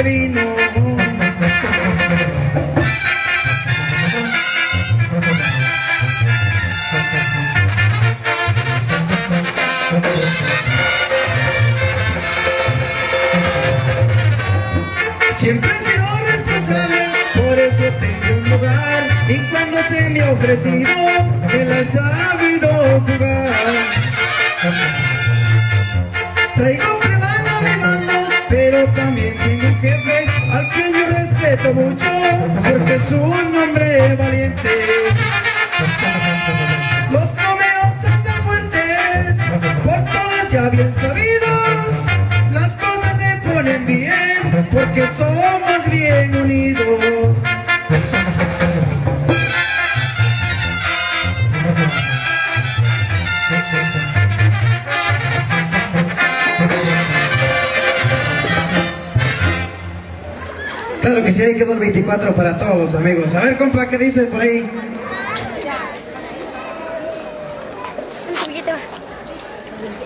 vino. Siempre he sido responsable, por eso tengo un lugar, y cuando se me ha ofrecido, él ha sabido jugar. Traigo privado a mi mando, pero también tengo un jefe al que yo respeto mucho, porque es un hombre valiente. Los números están tan fuertes, por todos ya bien sabidos, las cosas se ponen bien, porque somos bien unidos. Claro que sí, ahí quedó el 24 para todos los amigos. A ver, compa, ¿qué dice por ahí?